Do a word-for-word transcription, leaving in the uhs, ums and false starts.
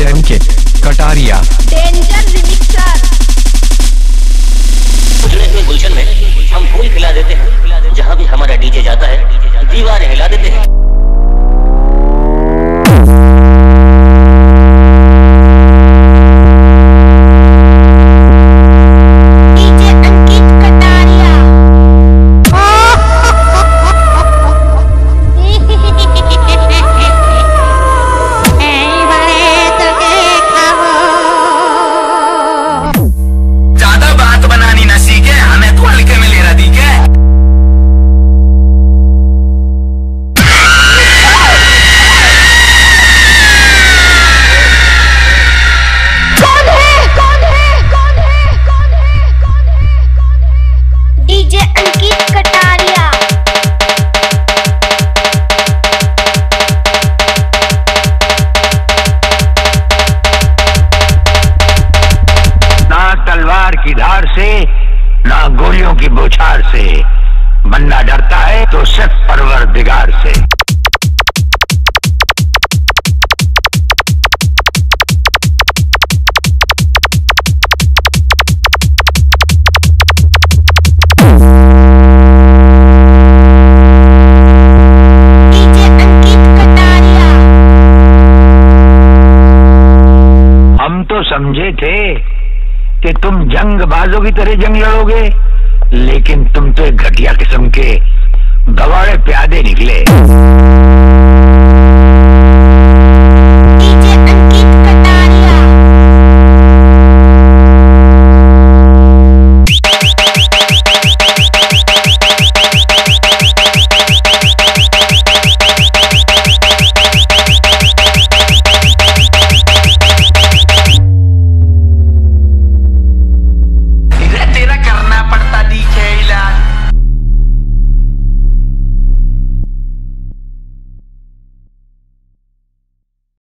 अंकित Kataria. Danger remixer. उजड़े हुए गुलशन में हम फूल खिला देते हैं, जहाँ भी हमारा डीजे जाता है दीवारें हिला देते हैं। डीजे अंकित कटारिया। ना तलवार की धार से ना गोलियों की बौछार से, बंदा डरता है तो सिर्फ परवरदिगार से। हम तो समझे थे कि तुम जंग बाजों की तरह जंग लड़ोगे, लेकिन तुम तो एक घटिया किस्म के गवारे प्यादे निकले।